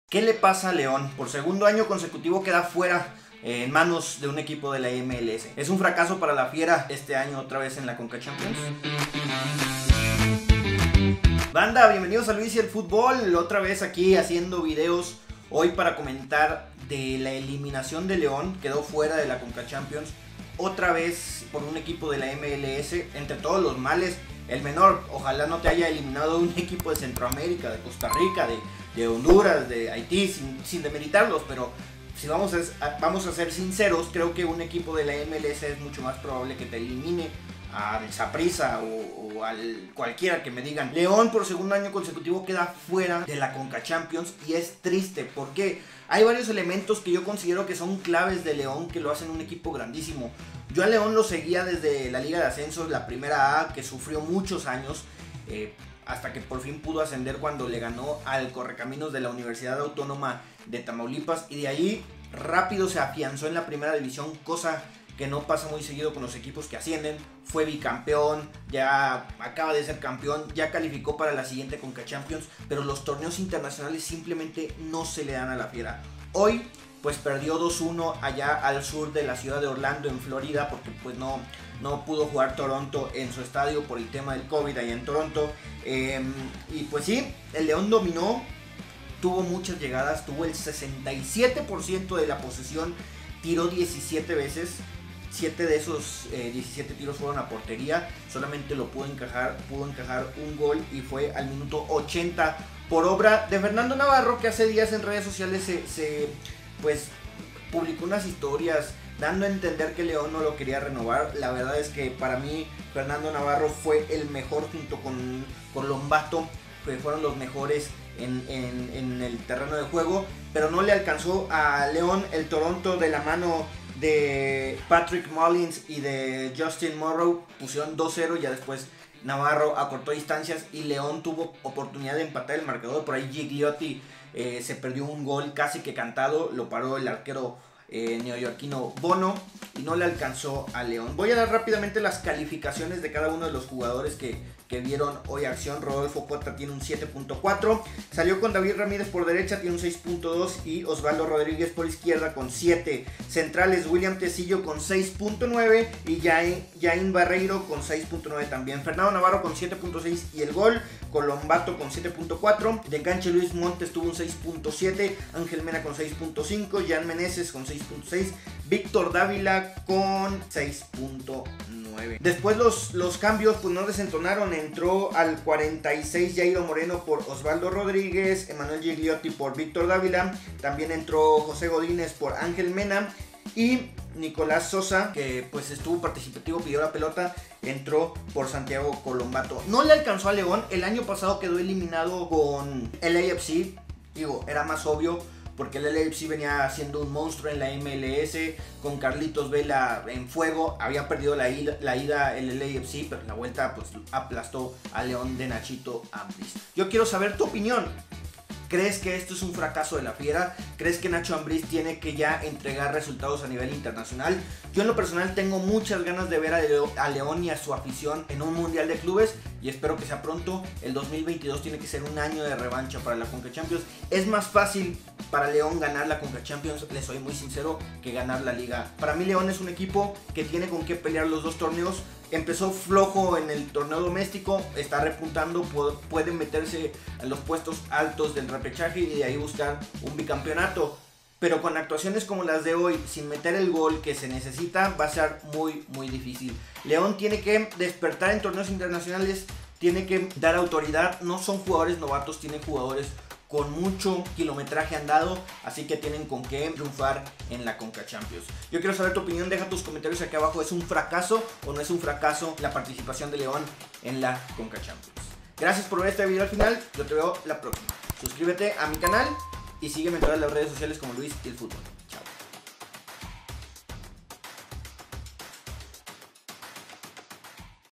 ¿Qué le pasa a León? Por segundo año consecutivo queda fuera en manos de un equipo de la MLS. ¿Es un fracaso para la Fiera este año otra vez en la Conca Champions? Banda, bienvenidos a Luis y el Fútbol. Otra vez aquí haciendo videos hoy para comentar de la eliminación de León. Quedó fuera de la Conca Champions otra vez por un equipo de la MLS. Entre todos los males, el menor. Ojalá no te haya eliminado un equipo de Centroamérica, de Costa Rica, de Honduras, de Haití, sin demeritarlos, pero si vamos a ser sinceros, creo que un equipo de la MLS es mucho más probable que te elimine al Saprissa o al cualquiera que me digan. León por segundo año consecutivo queda fuera de la Conca Champions y es triste porque hay varios elementos que yo considero que son claves de León que lo hacen un equipo grandísimo. Yo a León lo seguía desde la Liga de Ascenso, la primera A, que sufrió muchos años, hasta que por fin pudo ascender cuando le ganó al Correcaminos de la Universidad Autónoma de Tamaulipas, y de ahí rápido se afianzó en la primera división, cosa que no pasa muy seguido con los equipos que ascienden. Fue bicampeón, ya acaba de ser campeón, ya calificó para la siguiente Conca Champions, pero los torneos internacionales simplemente no se le dan a la Fiera. Hoy pues perdió 2-1 allá al sur de la ciudad de Orlando, en Florida, porque pues no pudo jugar Toronto en su estadio por el tema del COVID allá en Toronto. Y pues sí, el León dominó, tuvo muchas llegadas, tuvo el 67% de la posesión, tiró 17 veces. 7 de esos 17 tiros fueron a portería, solamente lo pudo encajar un gol, y fue al minuto 80 por obra de Fernando Navarro, que hace días en redes sociales pues publicó unas historias dando a entender que León no lo quería renovar. La verdad es que para mí Fernando Navarro fue el mejor junto con Lombato, que fueron los mejores en el terreno de juego, pero no le alcanzó a León. El Toronto, de la mano de Patrick Mullins y de Justin Morrow, pusieron 2-0, ya después Navarro acortó distancias y León tuvo oportunidad de empatar el marcador. Por ahí Gigliotti se perdió un gol casi que cantado, lo paró el arquero neoyorquino Bono y no le alcanzó a León. Voy a dar rápidamente las calificaciones de cada uno de los jugadores que vieron hoy acción. Rodolfo Cota tiene un 7.4, salió con David Ramírez por derecha, tiene un 6.2, y Osvaldo Rodríguez por izquierda con 7. Centrales, William Tecillo con 6.9 y Jain Barreiro con 6.9 también. Fernando Navarro con 7.6 y el gol. Colombato con 7.4. De enganche Luis Montes tuvo un 6.7. Ángel Mena con 6.5. Jan Meneses con 6.6. Víctor Dávila con 6.9. Después los cambios pues no desentonaron. Entró al 46 Jairo Moreno por Osvaldo Rodríguez, Emanuel Gigliotti por Víctor Dávila, también entró José Godínez por Ángel Mena, y Nicolás Sosa, que pues estuvo participativo, pidió la pelota, entró por Santiago Colombato. No le alcanzó a León, el año pasado quedó eliminado con el LAFC, digo, era más obvio, porque el LAFC venía siendo un monstruo en la MLS, con Carlitos Vela en fuego. Había perdido la ida el LAFC, pero en la vuelta pues aplastó a León de Nachito Ambriz. Yo quiero saber tu opinión. ¿Crees que esto es un fracaso de la Fiera? ¿Crees que Nacho Ambriz tiene que ya entregar resultados a nivel internacional? Yo en lo personal tengo muchas ganas de ver a León y a su afición en un mundial de clubes, y espero que sea pronto. El 2022 tiene que ser un año de revancha para la Conca Champions. Es más fácil para León ganar la Conca Champions, les soy muy sincero, que ganar la Liga. Para mí León es un equipo que tiene con qué pelear los dos torneos. Empezó flojo en el torneo doméstico, está repuntando, puede meterse en los puestos altos del repechaje y de ahí buscar un bicampeonato. Pero con actuaciones como las de hoy, sin meter el gol que se necesita, va a ser muy difícil. León tiene que despertar en torneos internacionales, tiene que dar autoridad. No son jugadores novatos, tienen jugadores con mucho kilometraje andado, así que tienen con qué triunfar en la Conca Champions. Yo quiero saber tu opinión, deja tus comentarios aquí abajo. ¿Es un fracaso o no es un fracaso la participación de León en la Conca Champions? Gracias por ver este video al final, yo te veo la próxima. Suscríbete a mi canal y sígueme en todas las redes sociales como Luis y el Fútbol.